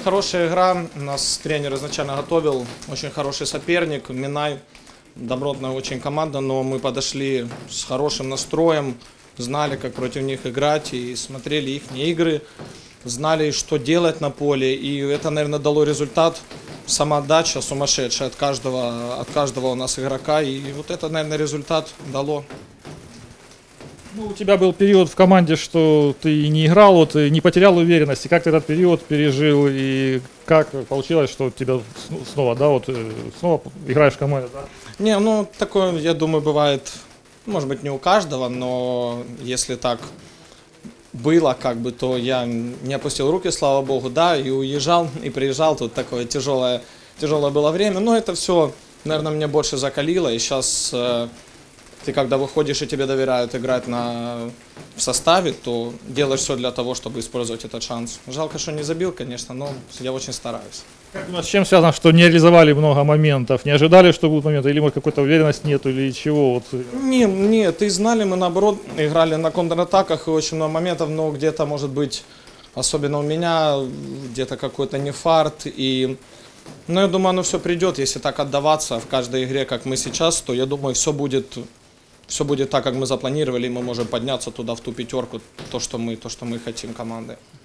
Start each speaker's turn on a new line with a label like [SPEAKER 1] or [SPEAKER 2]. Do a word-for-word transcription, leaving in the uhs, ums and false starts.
[SPEAKER 1] Хорошая игра, нас тренер изначально готовил, очень хороший соперник, Минай, добротная очень команда, но мы подошли с хорошим настроем, знали, как против них играть и смотрели их игры, знали, что делать на поле, и это, наверное, дало результат. Самоотдача сумасшедшая от каждого, от каждого у нас игрока, и вот это, наверное, результат дало.
[SPEAKER 2] Ну, у тебя был период в команде, что ты не играл, вот, и не потерял уверенности. Как ты этот период пережил и как получилось, что тебя снова, да, вот, снова играешь в команде, да?
[SPEAKER 1] Не, ну, такое, я думаю, бывает, может быть, не у каждого, но если так было, как бы, то я не опустил руки, слава богу, да, и уезжал, и приезжал. Тут такое тяжелое, тяжелое было время, но это все, наверное, меня больше закалило, и сейчас... Э, Ты когда выходишь и тебе доверяют играть на, в составе, то делаешь все для того, чтобы использовать этот шанс. Жалко, что не забил, конечно, но я очень стараюсь.
[SPEAKER 2] Как думаешь, с чем связано, что не реализовали много моментов? Не ожидали, что будут моменты? Или, может, какой-то уверенности нету, или чего? Вот.
[SPEAKER 1] Не, нет, и знали, мы наоборот играли на контратаках, и очень много моментов, но где-то, может быть, особенно у меня, где-то какой-то не фарт. И, ну, я думаю, оно все придет, если так отдаваться в каждой игре, как мы сейчас, то я думаю, все будет... Все будет так, как мы запланировали, и мы можем подняться туда, в ту пятерку, то, что мы, то, что мы хотим командой.